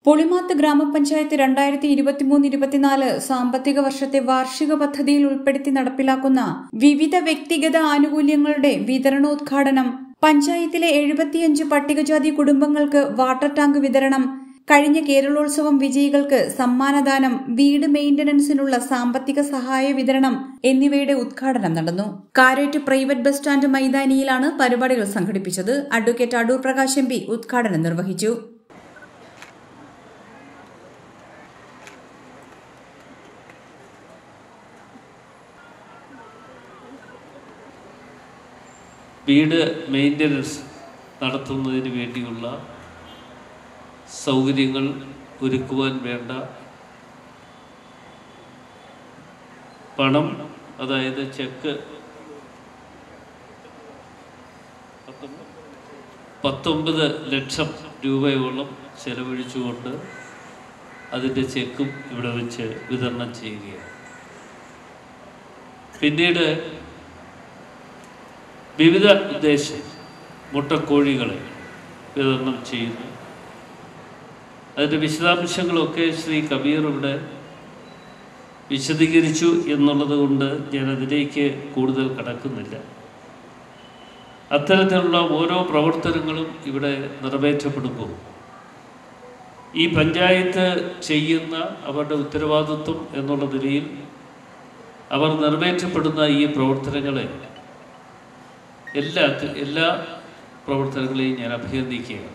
പുളിമാത്ത് ഗ്രാമപഞ്ചായത്ത് 2023-24 സാമ്പത്തിക വർഷത്തെ വാർഷിക പദ്ധതിയിൽ ഉൾപ്പെടുത്തി നടപ്പിലാക്കുന്ന വിവിധ വ്യക്തിഗത ആനുകൂല്യങ്ങളുടെ വിതരണോദ്ഘാടനം, പഞ്ചായത്തിലെ 75 പട്ടികജാതി കുടുംബങ്ങൾക്ക് വാട്ടർ ടാങ്ക് വിതരണം, കഴിഞ്ഞ കേരളോത്സവം വിജയികൾക്ക് സമ്മാനദാനം, വീട് മെയിന്റനൻസിനുള്ള സാമ്പത്തിക സഹായ വിതരണം എന്നിവയുടെ ഉദ്ഘാടനം നടന്നു. കാരേറ്റ് പ്രൈവറ്റ് ബസ് സ്റ്റാൻഡ് മൈതാനിയിലാണ് പരിപാടികൾ സംഘടിപ്പിച്ചത്. അഡ്വക്കേറ്റ് അടൂർ പ്രകാശ് MP ഉദ്ഘാടനം നിർവഹിച്ചു. വീട് മെയിൻ്റനൻസ് നടത്തുന്നതിന് വേണ്ടിയുള്ള സൗകര്യങ്ങൾ ഒരുക്കുവാൻ വേണ്ട പണം, അതായത് ചെക്ക് 19 ലക്ഷം രൂപയോളം ചെലവഴിച്ചുകൊണ്ട് അതിൻ്റെ ചെക്കും ഇവിടെ വെച്ച് വിതരണം ചെയ്യുകയാണ്. പിന്നീട് വിവിധ ഉദ്ദേശം മുട്ടക്കോഴികളെ വിതരണം ചെയ്യുന്നു. അതിൻ്റെ വിശദാംശങ്ങളൊക്കെ ശ്രീ കബീർ ഇവിടെ വിശദീകരിച്ചു എന്നുള്ളത് കൊണ്ട് ഞാനതിലേക്ക് കൂടുതൽ കടക്കുന്നില്ല. അത്തരത്തിലുള്ള ഓരോ പ്രവർത്തനങ്ങളും ഇവിടെ നിറവേറ്റപ്പെടുമ്പോൾ ഈ പഞ്ചായത്ത് ചെയ്യുന്ന അവരുടെ ഉത്തരവാദിത്വം എന്നുള്ള നിലയിൽ അവർ നിറവേറ്റപ്പെടുന്ന ഈ പ്രവർത്തനങ്ങളെ എല്ലാ പ്രവർത്തനങ്ങളെയും ഞാൻ അഭിനന്ദിക്കുകയാണ്.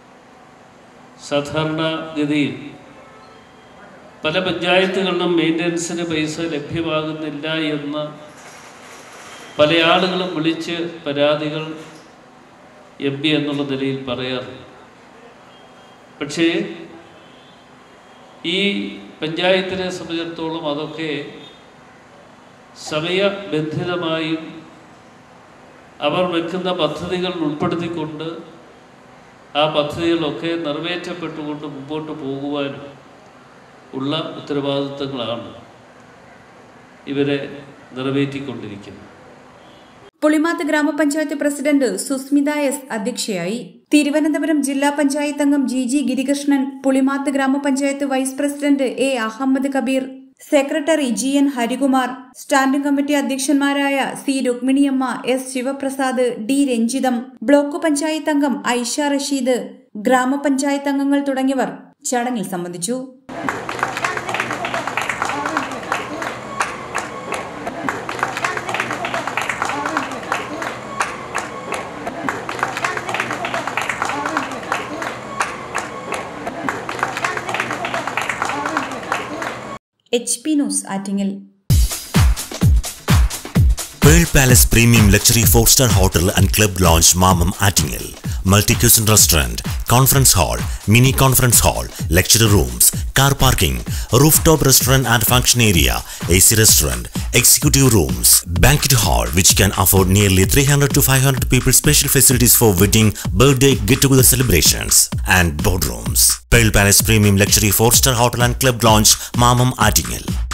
സാധാരണഗതിയിൽ പല പഞ്ചായത്തുകളിലും മെയിൻ്റനൻസിന് പൈസ ലഭ്യമാകുന്നില്ല എന്ന് പല ആളുകളും വിളിച്ച് പരാതികൾ MP എന്നുള്ള നിലയിൽ പറയാറുണ്ട്. പക്ഷേ ഈ പഞ്ചായത്തിനെ സംബന്ധിച്ചിടത്തോളം അതൊക്കെ സമയബന്ധിതമായും അവർ വെക്കുന്ന പദ്ധതികൾ ഉൾപ്പെടുത്തിക്കൊണ്ട് ആ പദ്ധതികളൊക്കെ നിറവേറ്റപ്പെട്ടുകൊണ്ട് മുമ്പോട്ട് പോകുവാനും ഉള്ള ഉത്തരവാദിത്തങ്ങളാണ് ഇവരെ നിറവേറ്റിക്കൊണ്ടിരിക്കുന്നത്. പുളിമാത്ത് ഗ്രാമപഞ്ചായത്ത് പ്രസിഡന്റ് സുസ്മിത S അധ്യക്ഷയായി. തിരുവനന്തപുരം ജില്ലാ പഞ്ചായത്ത് അംഗം GG Girikrishnan, Pulimath grama panchayat vice president A Ahmed Kabir, secretary GN Harikumar, standing committee അധ്യക്ഷന്മാരായ C Rukminiamma, S Sivaprasad, D Ranjitham, block panchayat അംഗം ഐഷ റഷീദ്, ഗ്രാമപഞ്ചായത്ത് അംഗങ്ങൾ തുടങ്ങിയവർ ചടങ്ങിൽ സംബന്ധിച്ചു. HP News Attingal. Pearl Palace Premium Luxury 4-star Hotel and Club Lounge Mamam Attingel. Multi-cuisine restaurant, conference hall, mini conference hall, lecture rooms, car parking, rooftop restaurant and function area, AC restaurant, executive rooms, banquet hall which can afford nearly 300 to 500 people, special facilities for wedding, birthday, get-together celebrations and boardrooms. Pearl Palace Premium Luxury 4-star Hotel and Club Lounge Mamam Attingel.